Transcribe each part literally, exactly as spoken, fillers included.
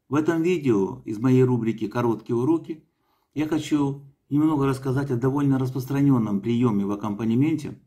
В этом видео из моей рубрики «Короткие уроки» я хочу немного рассказать о довольно распространенном приеме в аккомпанементе,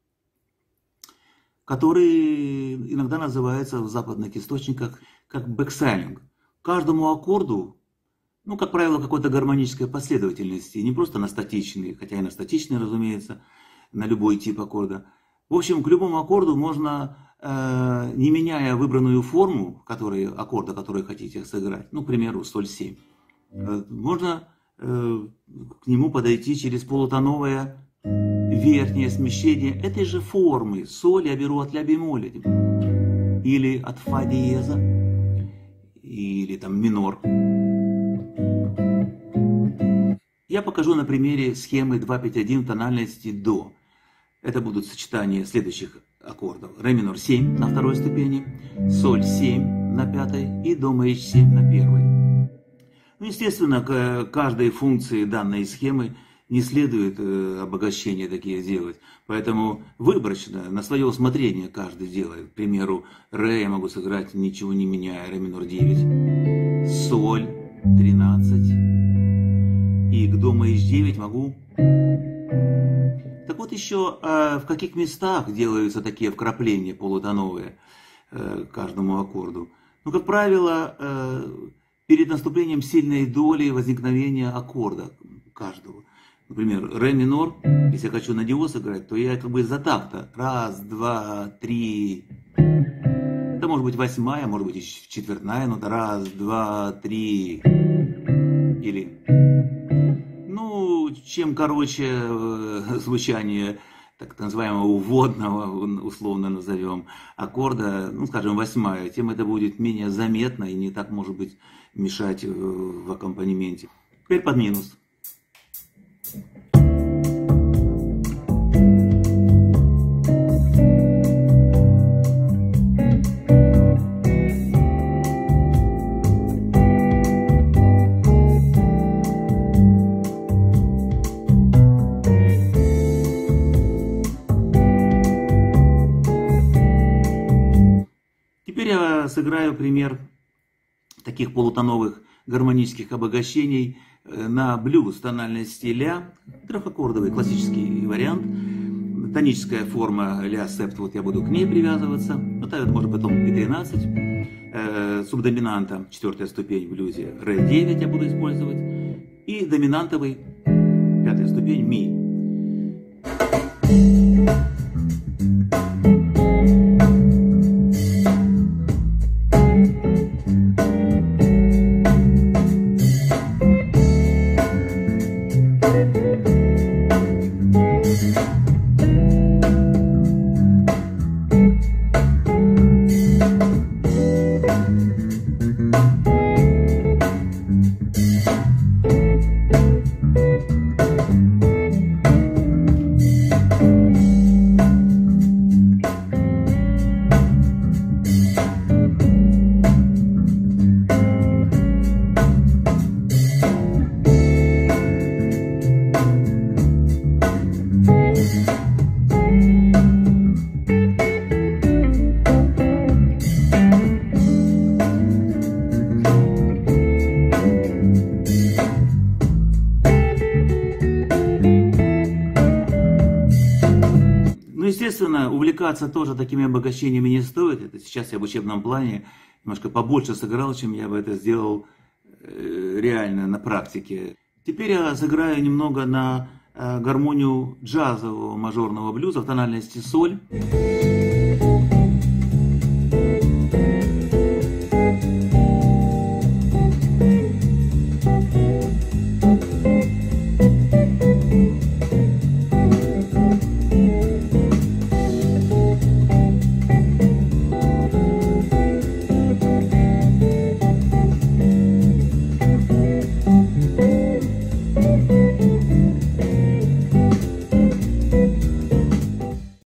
который иногда называется в западных источниках как бэксайлинг. Каждому аккорду, ну, как правило, какой-то гармонической последовательности, не просто на статичный, хотя и на статичный, разумеется, на любой тип аккорда. В общем, к любому аккорду можно, э, не меняя выбранную форму который, аккорда, который хотите сыграть, ну, к примеру, соль семь, э, можно э, к нему подойти через полутоновое верхнее смещение этой же формы. Соль я беру от ля бемоля, или от фа диеза, или там минор. Я покажу на примере схемы два пять один в тональности до. Это будут сочетания следующих аккордов. Ре минор семь на второй ступени, соль семь на пятой и до мейдж семь на первой. Ну, естественно, к каждой функции данной схемы не следует обогащения такие делать. Поэтому выборочно, на свое усмотрение каждый делает. К примеру, ре я могу сыграть ничего не меняя, ре минор девять, соль тринадцать и к до мейдж девять могу. Так вот еще, в каких местах делаются такие вкрапления полутоновые к каждому аккорду? Ну, как правило, перед наступлением сильной доли возникновения аккорда каждого. Например, ре минор, если я хочу на диез играть, то я как бы из-за такта. Раз, два, три. Это может быть восьмая, может быть и четвертная нота. Раз, два, три. Или... Ну, чем короче звучание так называемого уводного, условно назовем, аккорда, ну, скажем, восьмая, тем это будет менее заметно и не так, может быть, мешать в аккомпанементе. Теперь под минус. Теперь я сыграю пример таких полутоновых гармонических обогащений на блюз тональности ля, трехаккордовый классический вариант, тоническая форма ля септ, вот я буду к ней привязываться, вот это может потом и тринадцать, э, субдоминанта, четвертая ступень в блюзе, ре девять я буду использовать, и доминантовый, пятая ступень, ми. Естественно, увлекаться тоже такими обогащениями не стоит. Это сейчас я в учебном плане немножко побольше сыграл, чем я бы это сделал э, реально на практике. Теперь я сыграю немного на э, гармонию джазового мажорного блюза в тональности соль.